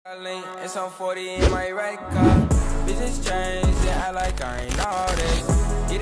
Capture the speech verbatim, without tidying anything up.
It's on forty in my right car. Bitches change, they act like I ain't all this.